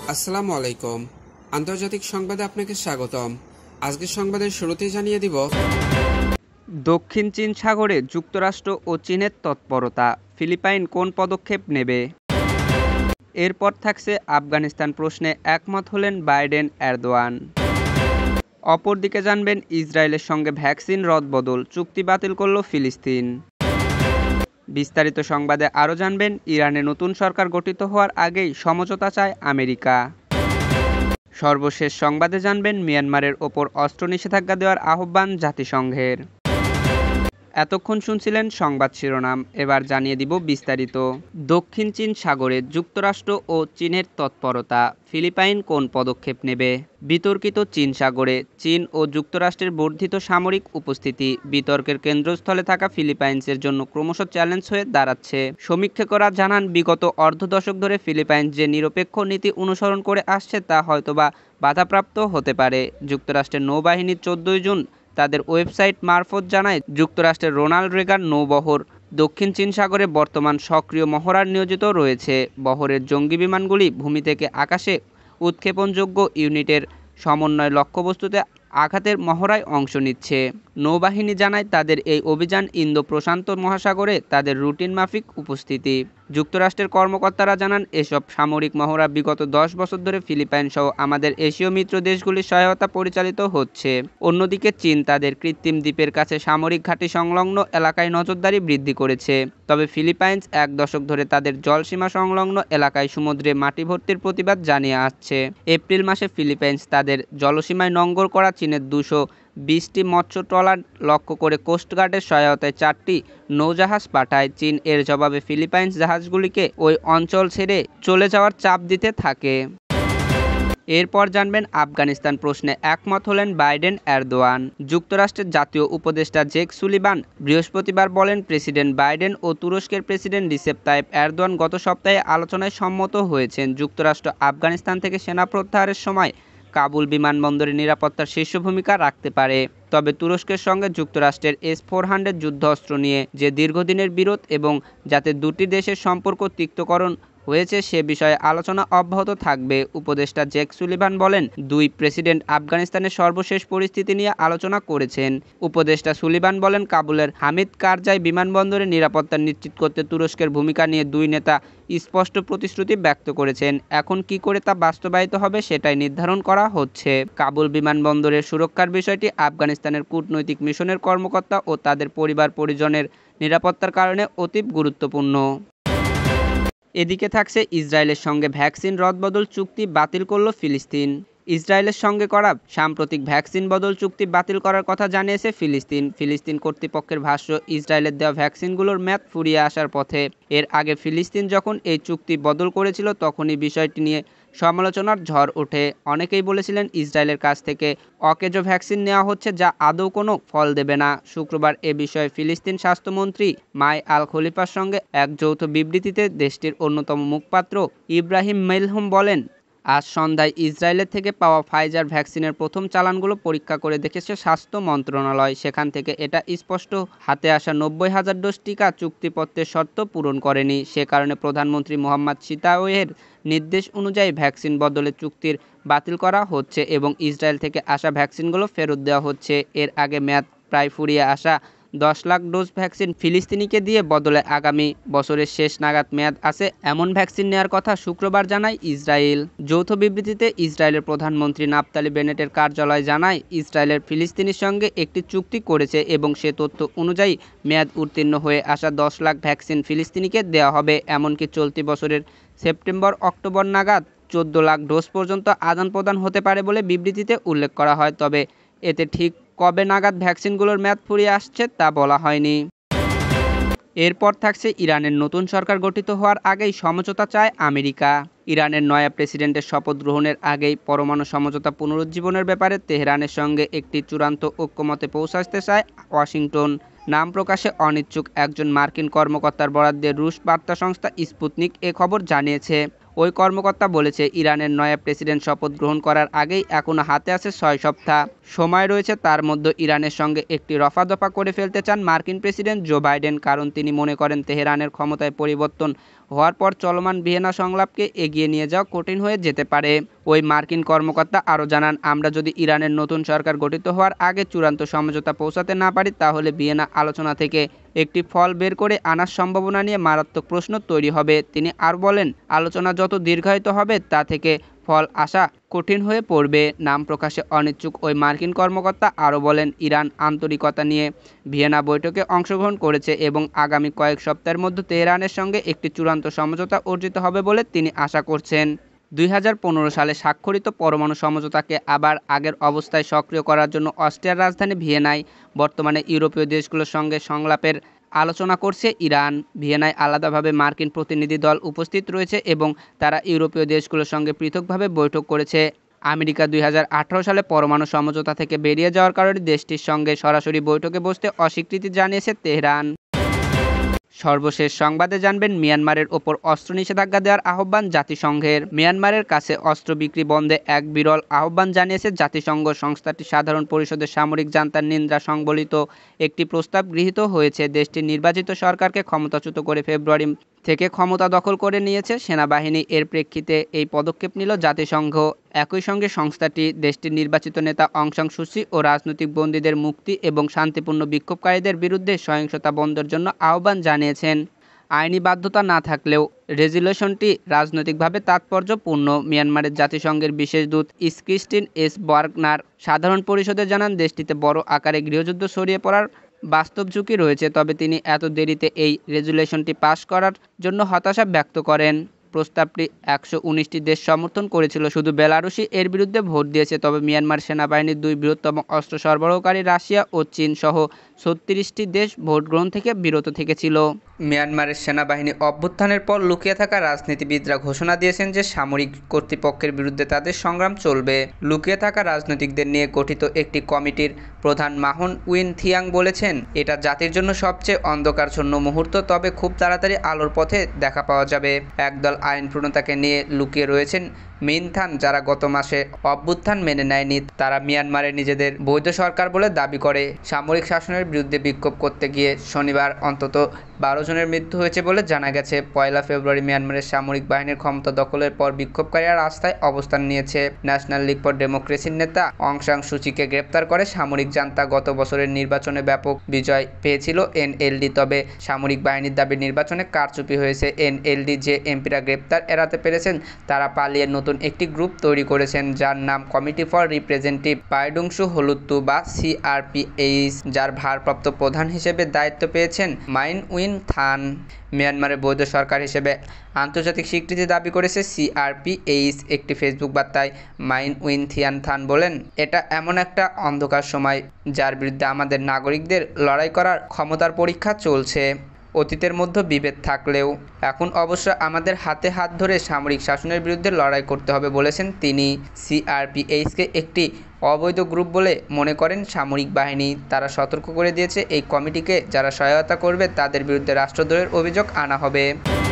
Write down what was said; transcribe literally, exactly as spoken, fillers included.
আসসালামু আলাইকুম। আন্তর্জাতিক সংবাদে আপনাকে স্বাগতম। আজকের সংবাদের শুরুতেই জানিয়ে দিব, দক্ষিণ চীন সাগরে যুক্তরাষ্ট্র ও চীনের তৎপরতা, ফিলিপাইন কোন পদক্ষেপ নেবে। এরপর থাকছে আফগানিস্তান প্রশ্নে একমত হলেন বাইডেন এরদোয়ান। অপরদিকে জানবেন ইসরায়েলের সঙ্গে ভ্যাকসিন রদবদল, চুক্তি বাতিল করল ফিলিস্তিন। বিস্তারিত সংবাদে আরও জানবেন, ইরানে নতুন সরকার গঠিত হওয়ার আগেই সমঝোতা চায় আমেরিকা। সর্বশেষ সংবাদে জানবেন, মিয়ানমারের ওপর অস্ত্র নিষেধাজ্ঞা দেওয়ার আহ্বান জাতিসংঘের। এতক্ষণ শুনছিলেন সংবাদ শিরোনাম, এবার জানিয়ে দিব বিস্তারিত। দক্ষিণ চীন সাগরে যুক্তরাষ্ট্র ও চীনের তৎপরতা, ফিলিপাইন কোন পদক্ষেপ নেবে। বিতর্কিত চীন সাগরে চীন ও যুক্তরাষ্ট্রের বর্ধিত সামরিক উপস্থিতি বিতর্কের কেন্দ্রস্থলে থাকা ফিলিপাইন্সের জন্য ক্রমশ চ্যালেঞ্জ হয়ে দাঁড়াচ্ছে। সমীক্ষকরা জানান, বিগত অর্ধ দশক ধরে ফিলিপাইন্স যে নিরপেক্ষ নীতি অনুসরণ করে আসছে তা হয়তোবা বাধাপ্রাপ্ত হতে পারে। যুক্তরাষ্ট্রের নৌবাহিনী চোদ্দই জুন তাদের ওয়েবসাইট মারফত জানায়, যুক্তরাষ্ট্রের রোনাল্ড রেগান নৌবহর দক্ষিণ চীন সাগরে বর্তমান সক্রিয় মহড়ার নিয়োজিত রয়েছে। বহরের জঙ্গি বিমানগুলি ভূমি থেকে আকাশে উৎক্ষেপণযোগ্য ইউনিটের সমন্বয় লক্ষ্যবস্তুতে আঘাতের মহড়ায় অংশ নিচ্ছে। নৌবাহিনী জানায়, তাদের এই অভিযান ইন্দো প্রশান্ত মহাসাগরে তাদের রুটিন মাফিক উপস্থিতি। যুক্তরাষ্ট্রের কর্মকর্তারা জানান, এসব সামরিক মহড়া বিগত দশ বছর ধরে ফিলিপাইন সহ আমাদের এশীয় মিত্র দেশগুলির সহায়তা পরিচালিত হচ্ছে। অন্যদিকে চীন তাদের কৃত্রিম দ্বীপের কাছে সামরিক ঘাঁটি সংলগ্ন এলাকায় নজরদারি বৃদ্ধি করেছে। তবে ফিলিপাইন্স এক দশক ধরে তাদের জলসীমা সংলগ্ন এলাকায় সমুদ্রে মাটি ভর্তির প্রতিবাদ জানিয়ে আসছে। এপ্রিল মাসে ফিলিপাইন্স তাদের জলসীমায় নোঙর করা চীনের দুশো বিশটি মৎস্য ট্রলার লক্ষ্য করে কোস্টগার্ডের সহায়তায় চারটি নৌজাহাজ পাঠায়। চীন এর জবাবে ফিলিপাইন্স জাহাজগুলিকে ওই অঞ্চল ছেড়ে চলে যাওয়ার চাপ দিতে থাকে। এরপর জানবেন, আফগানিস্তান প্রশ্নে একমত হলেন বাইডেন এরদোয়ান। যুক্তরাষ্ট্রের জাতীয় উপদেষ্টা জেক সুলিভান বৃহস্পতিবার বলেন, প্রেসিডেন্ট বাইডেন ও তুরস্কের প্রেসিডেন্ট রিসেপ তাইপ এরদোয়ান গত সপ্তাহে আলোচনায় সম্মত হয়েছেন। যুক্তরাষ্ট্র আফগানিস্তান থেকে সেনা প্রত্যাহারের সময় কাবুল বিমানবন্দরের নিরাপত্তার শীর্ষ ভূমিকা রাখতে পারে। তবে তুরস্কের সঙ্গে যুক্তরাষ্ট্রের এস ফোর হান্ড্রেড যুদ্ধাস্ত্র নিয়ে যে দীর্ঘদিনের বিরোধ এবং যাতে দুটি দেশের সম্পর্ক তিক্তকরণ হয়েছে সে বিষয়ে আলোচনা অব্যাহত থাকবে। উপদেষ্টা জেক সুলিভান বলেন, দুই প্রেসিডেন্ট আফগানিস্তানের সর্বশেষ পরিস্থিতি নিয়ে আলোচনা করেছেন। উপদেষ্টা সুলিভান বলেন, কাবুলের হামিদ কারজাই বিমানবন্দরে নিরাপত্তা নিশ্চিত করতে তুরস্কের ভূমিকা নিয়ে দুই নেতা স্পষ্ট প্রতিশ্রুতি ব্যক্ত করেছেন। এখন কি করে তা বাস্তবায়িত হবে সেটাই নির্ধারণ করা হচ্ছে। কাবুল বিমানবন্দরের সুরক্ষার বিষয়টি আফগানিস্তানের কূটনৈতিক মিশনের কর্মকর্তা ও তাদের পরিবার পরিজনের নিরাপত্তার কারণে অতীব গুরুত্বপূর্ণ। এদিকে থাকছে, ইসরায়েলের সঙ্গে ভ্যাকসিন রদবদল চুক্তি বাতিল করল ফিলিস্তিন। ইসরায়েলের সঙ্গে করা সাম্প্রতিক ভ্যাকসিন বদল চুক্তি বাতিল করার কথা জানিয়েছে ফিলিস্তিন। ফিলিস্তিন কর্তৃপক্ষের ভাষ্য, ইসরায়েলের দেওয়া ভ্যাকসিনগুলোর মেয়াদ ফুরিয়ে আসার পথে। এর আগে ফিলিস্তিন যখন এই চুক্তি বদল করেছিল তখনই বিষয়টি নিয়ে সমালোচনার ঝড় ওঠে। অনেকেই বলেছিলেন, ইসরায়েলের কাছ থেকে অকেজো ভ্যাকসিন নেওয়া হচ্ছে যা আদৌ কোনো ফল দেবে না। শুক্রবার এ বিষয়ে ফিলিস্তিন স্বাস্থ্যমন্ত্রী মাই আল খলিফার সঙ্গে এক যৌথ বিবৃতিতে দেশটির অন্যতম মুখপাত্র ইব্রাহিম মেলহুম বলেন, আজ সন্ধ্যায় ইসরায়েলের থেকে পাওয়া ফাইজার ভ্যাকসিনের প্রথম চালানগুলো পরীক্ষা করে দেখেছে স্বাস্থ্য মন্ত্রণালয়। সেখান থেকে এটা স্পষ্ট, হাতে আসা নব্বই হাজার ডোজ টিকা চুক্তিপত্রের শর্ত পূরণ করেনি। সে কারণে প্রধানমন্ত্রী মোহাম্মদ সিতাওয়ের নির্দেশ অনুযায়ী ভ্যাকসিন বদলে চুক্তির বাতিল করা হচ্ছে এবং ইসরায়েল থেকে আসা ভ্যাকসিনগুলো ফেরত দেওয়া হচ্ছে। এর আগে মেয়াদ প্রায় ফুরিয়ে আসা দশ লাখ ডোজ ভ্যাকসিন ফিলিস্তিনিকে দিয়ে বদলে আগামী বছরের শেষ নাগাদ মেয়াদ আছে এমন ভ্যাকসিন নেওয়ার কথা শুক্রবার জানায় ইসরায়েল। যৌথ বিবৃতিতে ইসরায়েলের প্রধানমন্ত্রী নাফতালি বেনেটের কার্যালয় জানায়, ইসরায়েলের ফিলিস্তিনির সঙ্গে একটি চুক্তি করেছে এবং সে তথ্য অনুযায়ী মেয়াদ উত্তীর্ণ হয়ে আসা দশ লাখ ভ্যাকসিন ফিলিস্তিনিকে দেওয়া হবে। এমনকি চলতি বছরের সেপ্টেম্বর অক্টোবর নাগাদ চোদ্দ লাখ ডোজ পর্যন্ত আদান প্রদান হতে পারে বলে বিবৃতিতে উল্লেখ করা হয়। তবে এতে ঠিক কবে নাগাদ ভ্যাকসিনগুলোর মেয়াদ ফুরিয়ে আসছে তা বলা হয়নি। এরপর থাকছে, ইরানের নতুন সরকার গঠিত হওয়ার আগেই সমঝোতা চায় আমেরিকা। ইরানের নয়া প্রেসিডেন্টের শপথ গ্রহণের আগেই পরমাণু সমঝোতা পুনরুজ্জীবনের ব্যাপারে তেহরানের সঙ্গে একটি চূড়ান্ত ঐক্যমতে পৌঁছাতে চায় ওয়াশিংটন। নাম প্রকাশে অনিচ্ছুক একজন মার্কিন কর্মকর্তার বরাত দিয়ে রুশ বার্তা সংস্থা স্পুতনিক এ খবর জানিয়েছে। ওই কর্মকর্তা বলেছে, ইরানের নয়া প্রেসিডেন্ট শপথ গ্রহণ করার আগেই এখনও হাতে আছে ছয় সপ্তাহ সময় রয়েছে। তার মধ্যে ইরানের সঙ্গে একটি রফাদফা করে ফেলতে চান মার্কিন প্রেসিডেন্ট জো বাইডেন, কারণ তিনি মনে করেন তেহরানের ক্ষমতায় পরিবর্তন হওয়ার পর চলমান ভিয়েনা সংলাপকে এগিয়ে নিয়ে যাওয়া কঠিন হয়ে যেতে পারে। ওই মার্কিন কর্মকর্তা আরও জানান, আমরা যদি ইরানের নতুন সরকার গঠিত হওয়ার আগে চূড়ান্ত সমঝোতা পৌঁছাতে না পারি তাহলে ভিয়েনা আলোচনা থেকে একটি ফল বের করে আনার সম্ভাবনা নিয়ে মারাত্মক প্রশ্ন তৈরি হবে। তিনি আর বলেন, আলোচনা যত দীর্ঘায়িত হবে তা থেকে ফল আসা কঠিন হয়ে পড়বে। নাম প্রকাশে অনিচ্ছুক ওই মার্কিন কর্মকর্তা আরও বলেন, ইরান আন্তরিকতা নিয়ে ভিয়েনা বৈঠকে অংশগ্রহণ করেছে এবং আগামী কয়েক সপ্তাহের মধ্যে তেহরানের সঙ্গে একটি চূড়ান্ত সমঝোতা অর্জিত হবে বলে তিনি আশা করছেন। দুই হাজার পনেরো সালে স্বাক্ষরিত পরমাণু সমঝোতাকে আবার আগের অবস্থায় সক্রিয় করার জন্য অস্ট্রিয়ার রাজধানী ভিয়েনায় বর্তমানে ইউরোপীয় দেশগুলোর সঙ্গে সংলাপের আলোচনা করছে ইরান। ভিয়েনায় আলাদাভাবে মার্কিন প্রতিনিধি দল উপস্থিত রয়েছে এবং তারা ইউরোপীয় দেশগুলোর সঙ্গে পৃথকভাবে বৈঠক করেছে। আমেরিকা দুই হাজার আঠারো সালে পরমাণু সমঝোতা থেকে বেরিয়ে যাওয়ার কারণে দেশটির সঙ্গে সরাসরি বৈঠকে বসতে অস্বীকৃতি জানিয়েছে তেহরান। সর্বশেষ সংবাদে জানবেন, মিয়ানমারের ওপর অস্ত্র নিষেধাজ্ঞা দেওয়ার আহ্বান জাতিসংঘের। মিয়ানমারের কাছে অস্ত্র বিক্রি বন্ধে এক বিরল আহ্বান জানিয়েছে জাতিসংঘ। সংস্থাটির সাধারণ পরিষদের সামরিক জান্তার নিন্দা সংবলিত একটি প্রস্তাব গৃহীত হয়েছে। দেশটির নির্বাচিত সরকারকে ক্ষমতাচ্যুত করে ফেব্রুয়ারি থেকে ক্ষমতা দখল করে নিয়েছে সেনাবাহিনী। এর প্রেক্ষিতে এই পদক্ষেপ নিল জাতিসংঘ। একই সঙ্গে সংস্থাটি দেশটির নির্বাচিত নেতা অং সান সুচি ও রাজনৈতিক বন্দীদের মুক্তি এবং শান্তিপূর্ণ বিক্ষোভকারীদের বিরুদ্ধে সহিংসতা বন্ধের জন্য আহ্বান জানিয়েছেন। আইনি বাধ্যতা না থাকলেও রেজুলেশনটি রাজনৈতিকভাবে তাৎপর্যপূর্ণ। মিয়ানমারের জাতিসংঘের বিশেষ দূত ক্রিস্টিন এস বার্গনার সাধারণ পরিষদে জানান, দেশটিতে বড় আকারে গৃহযুদ্ধ ছড়িয়ে পড়ার বাস্তব ঝুঁকি রয়েছে। তবে তিনি এত দেরিতে এই রেজুলেশনটি পাশ করার জন্য হতাশা ব্যক্ত করেন। প্রস্তাবটি একশো উনিশটি দেশ সমর্থন করেছিল। শুধু বেলারুশই এর বিরুদ্ধে ভোট দিয়েছে। তবে মিয়ানমার সেনাবাহিনীর দুই বৃহত্তম অস্ত্র সরবরাহকারী রাশিয়া ও চীন সহ ছত্রিশটি দেশ ভোট গ্রহণ থেকে বিরত থেকেছিল। মিয়ানমারের সেনাবাহিনী অভ্যুত্থানের পর লুকিয়ে থাকা রাজনীতিবিদরা ঘোষণা দিয়েছেন যে সামরিক কর্তৃপক্ষের বিরুদ্ধে তাদের সংগ্রাম চলবে। লুকিয়ে থাকা রাজনীতিকদের নিয়ে গঠিত একটি কমিটির প্রধান মাহন উইন থিয়াং বলেছেন, এটা জাতির জন্য সবচেয়ে অন্ধকারচ্ছন্ন মুহূর্ত, তবে খুব তাড়াতাড়ি আলোর পথে দেখা পাওয়া যাবে। একদল আইন প্রণেতাকে নিয়ে লুকিয়ে রয়েছেন মিনথান, যারা গত মাসে অভ্যুত্থান মেনে নেয়নি। তারা মিয়ানমারে নিজেদের বৈধ সরকার বলে দাবি করে। সামরিক শাসনের বিরুদ্ধে বিক্ষোভ করতে গিয়ে শনিবার অন্তত বারো জনের মৃত্যু হয়েছে বলে জানা গেছে। পয়লা ফেব্রুয়ারি মিয়ানমারের সামরিক বাহিনীর ক্ষমতা দখলের পর বিক্ষোভকারীরা রাস্তায় অবস্থান নিয়েছে। ন্যাশনাল লিগ ফর ডেমোক্রেসির নেতা অং সান সুচিকে গ্রেপ্তার করে সামরিক জান্তা। গত বছরের নির্বাচনে ব্যাপক বিজয় পেয়েছিল এনএলডি, তবে সামরিক বাহিনীর দাবি নির্বাচনে কারচুপি হয়েছে। এনএলডি যে এমপিরা গ্রেপ্তার এড়াতে পেরেছেন তারা পালিয়ে নতুন একটি গ্রুপ তৈরি করেছেন, যার নাম committee for representative Pyidaungsu Hluttaw বা সিআরপিএইচ, যার ভারপ্রাপ্ত প্রধান হিসেবে দায়িত্ব পেয়েছেন মাইন উইন থান। মিয়ানমারের বৈধ সরকার হিসেবে আন্তর্জাতিক স্বীকৃতি দাবি করেছে সিআরপিএইচ। একটি ফেসবুক বার্তায় মাইন উইন থিয়ান থান বলেন, এটা এমন একটা অন্ধকার সময় যার বিরুদ্ধে আমাদের নাগরিকদের লড়াই করার ক্ষমতার পরীক্ষা চলছে। অতীতের মধ্যে বিভেদ থাকলেও এখন অবশ্য আমাদের হাতে হাত ধরে সামরিক শাসনের বিরুদ্ধে লড়াই করতে হবে বলেছেন তিনি। সিআরপিএইচকে একটি অবৈধ গ্রুপ বলে মনে করেন সামরিক বাহিনী। তারা সতর্ক করে দিয়েছে, এই কমিটিকে যারা সহায়তা করবে তাদের বিরুদ্ধে রাষ্ট্রদ্রোহের অভিযোগ আনা হবে।